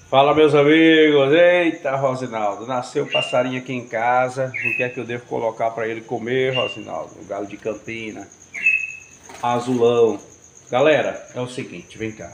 Fala, meus amigos. Eita, Rosinaldo, nasceu um passarinho aqui em casa. O que é que eu devo colocar para ele comer, Rosinaldo? O galo de Campina, azulão. Galera, é o seguinte, vem cá.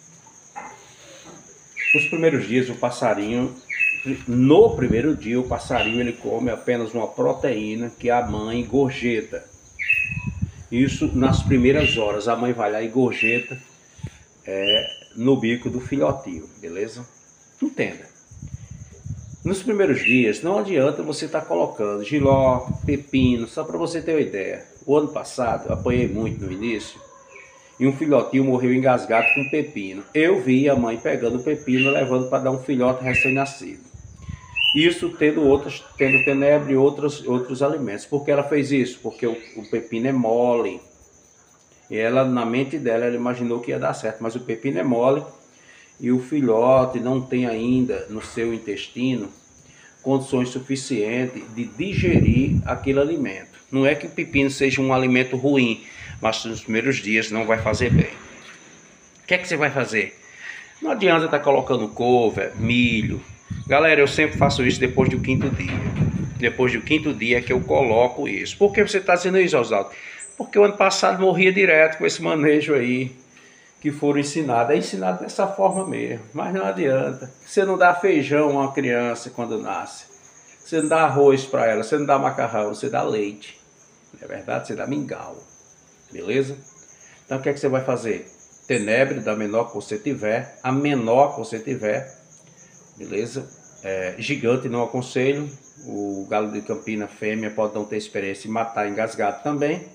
Nos primeiros dias o passarinho, no primeiro dia o passarinho ele come apenas uma proteína que a mãe gorjeta. Isso nas primeiras horas, a mãe vai lá e gorjeta no bico do filhotinho, beleza? Entenda. Nos primeiros dias não adianta você estar colocando jiló, pepino, só para você ter uma ideia. O ano passado eu apanhei muito no início e um filhotinho morreu engasgado com pepino. Eu vi a mãe pegando o pepino e levando para dar um filhote recém-nascido. Isso tendo tenebre e outros alimentos. Por que ela fez isso? Porque o pepino é mole. E ela, na mente dela, ela imaginou que ia dar certo, mas o pepino é mole e o filhote não tem ainda no seu intestino condições suficientes de digerir aquele alimento. Não é que o pepino seja um alimento ruim, mas nos primeiros dias não vai fazer bem. O que é que você vai fazer? Não adianta estar colocando couve, milho. Galera, eu sempre faço isso depois do quinto dia. Depois do quinto dia é que eu coloco isso. Por que você está dizendo isso, Oswaldo? Porque o ano passado morria direto com esse manejo aí que foram ensinados. É ensinado dessa forma mesmo, mas não adianta. Você não dá feijão a uma criança quando nasce. Você não dá arroz para ela, você não dá macarrão, você dá leite. Não é verdade? Você dá mingau. Beleza? Então o que é que você vai fazer? Tenebre da menor que você tiver, a menor que você tiver. Beleza? Gigante não aconselho. O galo de Campina fêmea pode não ter experiência em matar engasgado também.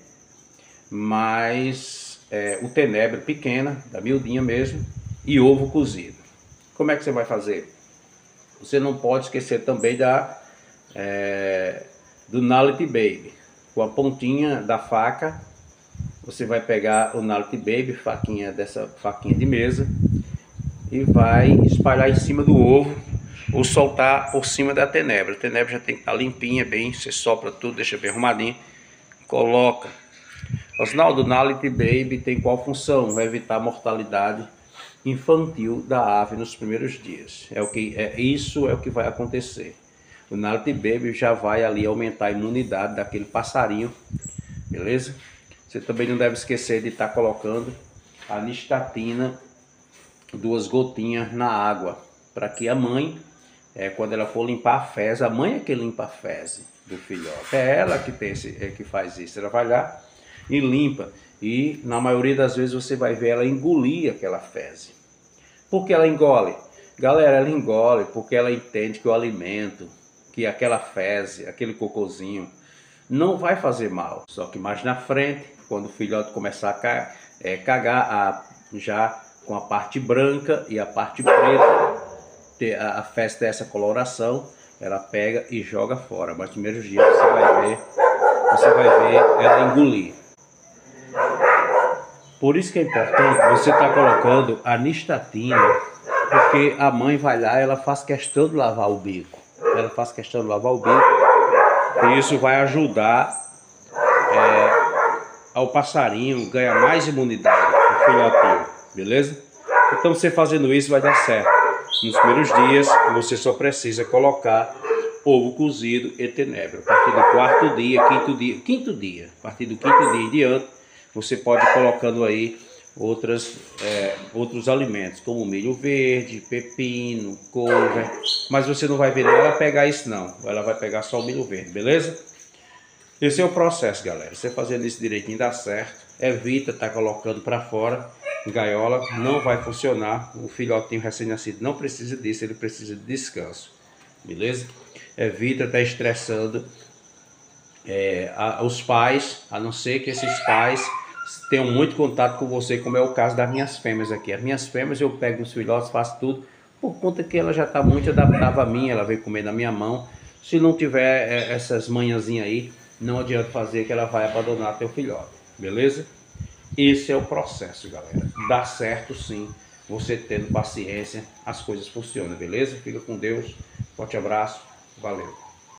Mas o tenebre pequena, da miudinha mesmo, e ovo cozido. Como é que você vai fazer? Você não pode esquecer também do Nality Baby. Com a pontinha da faca, você vai pegar o Nality Baby, dessa faquinha de mesa, e vai espalhar em cima do ovo, ou soltar por cima da tenebre. A tenebre já tem que estar limpinha, bem, você sopra tudo, deixa bem arrumadinho, coloca. Oswaldo, Nality Baby tem qual função? Vai evitar a mortalidade infantil da ave nos primeiros dias. Isso é o que vai acontecer. O Nality Baby já vai ali aumentar a imunidade daquele passarinho, beleza? Você também não deve esquecer de estar colocando a nistatina, 2 gotinhas na água, para que a mãe, quando ela for limpar a fezes, a mãe é que limpa a fezes do filhote. É ela que faz isso. Ela vai lá e limpa, e na maioria das vezes você vai ver ela engolir aquela fezes. Por que ela engole? Galera, ela engole porque ela entende que o alimento, que aquela fezes, aquele cocôzinho, não vai fazer mal. Só que mais na frente, quando o filhote começar a cagar já com a parte branca e a parte preta, a fezes tem essa coloração, ela pega e joga fora. Mas nos primeiros dias você vai ver ela engolir. Por isso que é importante você estar colocando a nistatina, porque a mãe vai lá, ela faz questão de lavar o bico. Ela faz questão de lavar o bico, e isso vai ajudar ao passarinho ganhar mais imunidade, o filhotinho, beleza? Então você fazendo isso vai dar certo. Nos primeiros dias você só precisa colocar ovo cozido e tenebre. A partir do quarto dia, quinto dia, a partir do quinto dia em diante, você pode ir colocando aí outros alimentos, como milho verde, pepino, couve, mas você não vai ver ela pegar isso não, ela vai pegar só o milho verde, beleza? Esse é o processo, galera. Você fazendo isso direitinho dá certo. Evita estar colocando para fora, gaiola, não vai funcionar. O filhotinho recém-nascido não precisa disso, ele precisa de descanso, beleza? Evita estar estressando os pais, a não ser que esses pais tenham muito contato com você, como é o caso das minhas fêmeas aqui. As minhas fêmeas eu pego os filhotes, faço tudo, por conta que ela já está muito adaptável a mim, ela veio comer na minha mão. Se não tiver essas manhãzinhas aí, não adianta fazer que ela vai abandonar teu filhote, beleza? Esse é o processo, galera. Dá certo sim, você tendo paciência, as coisas funcionam, beleza? Fica com Deus, forte abraço, valeu!